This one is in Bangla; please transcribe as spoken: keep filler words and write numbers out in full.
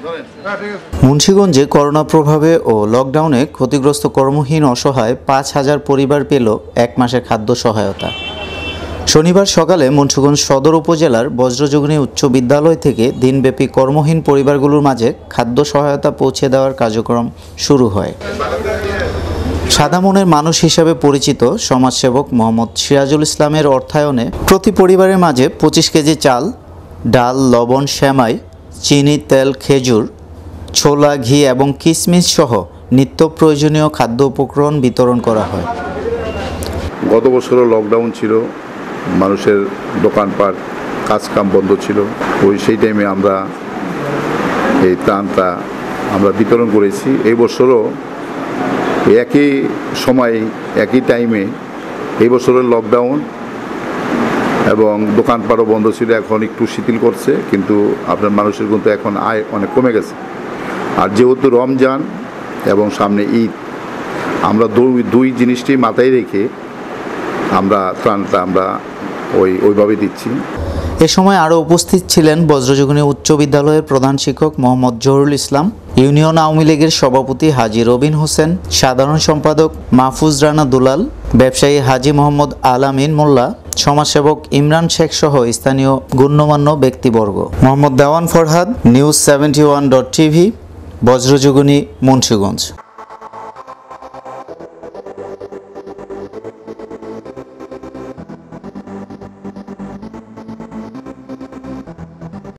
মুন্সিগঞ্জে করোনা প্রভাবে ও লকডাউনে ক্ষতিগ্রস্ত কর্মহীন অসহায় পাঁচ হাজার পরিবার পেল এক মাসের খাদ্য সহায়তা। শনিবার সকালে মুন্সিগঞ্জ সদর উপজেলার বজ্রযোগিনী উচ্চ বিদ্যালয় থেকে দিনব্যাপী কর্মহীন পরিবারগুলোর মাঝে খাদ্য সহায়তা পৌঁছে দেওয়ার কার্যক্রম শুরু হয়। সাদা মনের মানুষ হিসেবে পরিচিত সমাজসেবক মোহাম্মদ সিরাজুল ইসলামের অর্থায়নে প্রতি পরিবারের মাঝে পঁচিশ কেজি চাল, ডাল, লবণ, সেমাই, চিনি, তেল, খেজুর, ছোলা, ঘি এবং কিশমিশ সহ নিত্য প্রয়োজনীয় খাদ্য উপকরণ বিতরণ করা হয়। গত বছরও লকডাউন ছিল, মানুষের দোকানপাট কাজকাম বন্ধ ছিল। ওই সেই টাইমে আমরা এই ত্রাণটা আমরা বিতরণ করেছি। এই বছরও একই সময় একই টাইমে এই বছরের লকডাউন এবং দোকানপাটও বন্ধ ছিল, এখন একটু শিথিল করছে, কিন্তু আপনার মানুষের কিন্তু এখন আয় অনেক কমে গেছে। আর যেহেতু রমজান এবং সামনে ঈদ, আমরা দুই দুই জিনিসটি মাথায় রেখে আমরা ত্রাণটা আমরা ওই ওইভাবে দিচ্ছি। এ সময় আরও উপস্থিত ছিলেন বজ্রযোগিনী উচ্চ বিদ্যালয়ের প্রধান শিক্ষক মোহাম্মদ জহুরুল ইসলাম, ইউনিয়ন আওয়ামী লীগের সভাপতি হাজী রবিন হোসেন, সাধারণ সম্পাদক মাহফুজ রানা দুলাল, ব্যবসায়ী হাজী মোহাম্মদ আলামিন মোল্লা, সমাজসেবক ইমরান শেখ সহ স্থানীয় গণ্যমান্য ব্যক্তিবর্গ। Mohammad Dewan Farhad, news seventy one dot TV, Bajrayogini, Munshiganj.